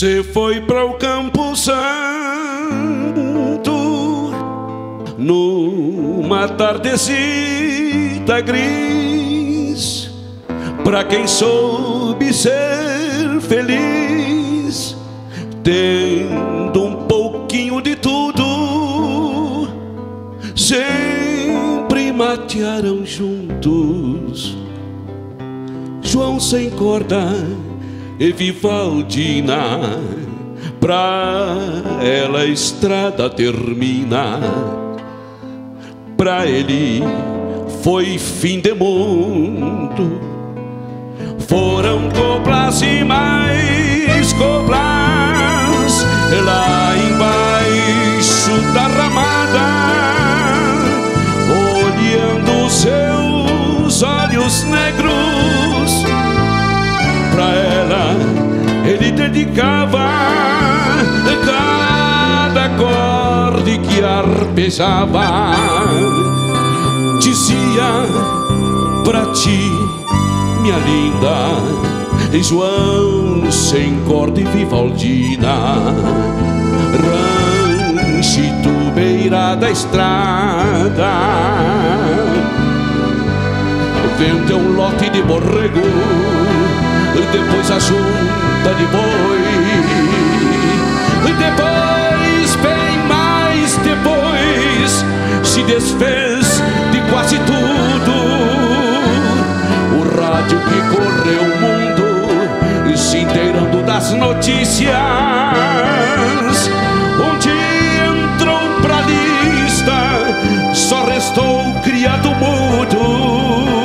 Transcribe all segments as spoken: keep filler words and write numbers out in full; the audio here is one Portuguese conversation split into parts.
Cê foi para o Campo Santo numa tardecita gris. Pra quem soube ser feliz, tendo um pouquinho de tudo, sempre matearam juntos João sem corda e Vivaldina. Pra ela a estrada termina, pra ele foi fim de mundo. Foram coplas e mais coplas lá embaixo da ramada, olhando seus olhos negros. Pra ela ele dedicava cada acorde que arpejava. Dizia pra ti, minha linda, João sem corda e Vivaldina, ranchito beira da estrada, vendeu um lote de borrego, depois a junta de boi, depois, bem mais depois, se desfez de quase tudo. O rádio que correu o mundo, se inteirando das notícias, onde entrou pra lista, só restou o criado mudo.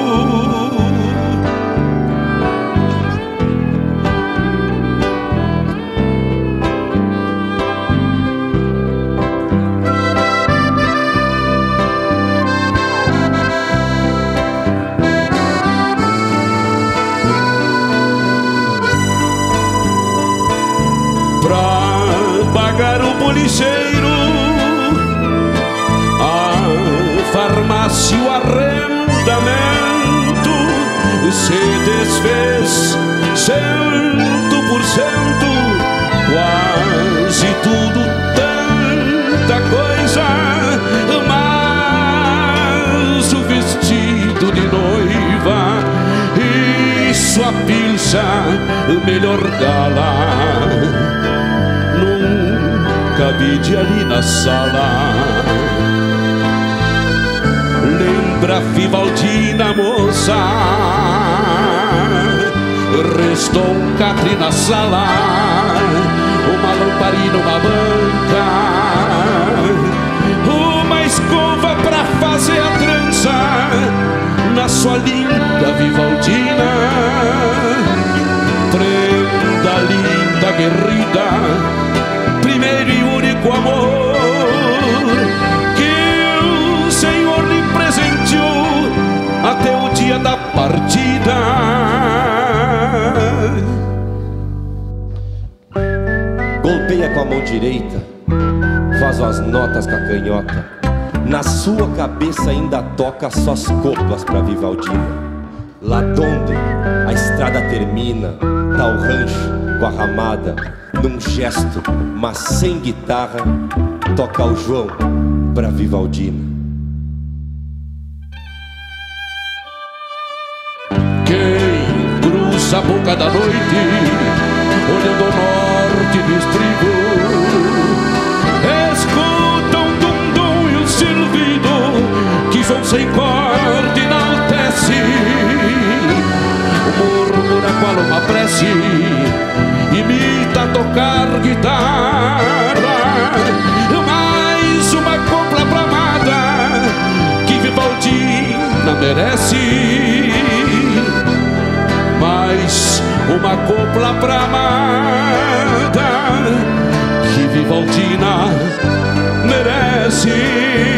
Pagar o bolicheiro, a farmácia, o arrendamento, se desfez cento por cento, quase tudo, tanta coisa, mas o vestido de noiva e sua pilcha, melhor gala, cabide ali na sala. Lembra Vivaldina, moça, restou um catre na sala, uma lamparina, uma banca, uma escova pra fazer a trança na sua linda Vivaldina. Prenda linda, guerrida, primeiro e único amor que o Senhor lhe presenteou até o dia da partida. Golpeia com a mão direita, faz as notas com a canhota, na sua cabeça ainda toca só as coplas pra Vivaldina. Lá donde a estrada termina, tá o rancho com a ramada, num gesto, mas sem guitarra, toca o João pra Vivaldina. Quem cruza a boca da noite, olhando ao norte do estribo, escuta um dum-dum e um silvido que João sem corda enaltece, murmura qual uma prece, imita tocar guitarra, mais uma copla pra amada que Vivaldina merece, mais uma copla pra amada que Vivaldina merece.